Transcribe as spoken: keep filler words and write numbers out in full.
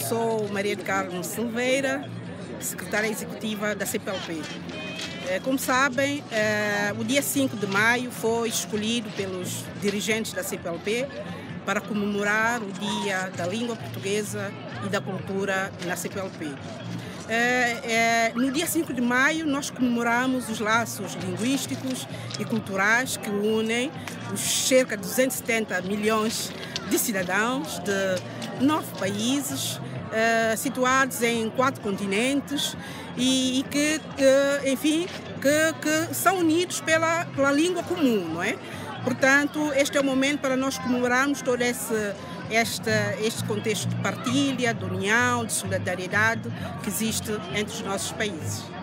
sou Maria de Carmo Silveira, secretária executiva da C P L P. Como sabem, o dia cinco de maio foi escolhido pelos dirigentes da C P L P para comemorar o Dia da Língua Portuguesa e da Cultura na C P L P. No dia cinco de maio, nós comemoramos os laços linguísticos e culturais que unem os cerca de duzentos e setenta milhões de cidadãos de nove países, uh, situados em quatro continentes e, e que, uh, enfim, que, que são unidos pela, pela língua comum, não é? Portanto, este é o momento para nós comemorarmos todo esse, este, este contexto de partilha, de união, de solidariedade que existe entre os nossos países.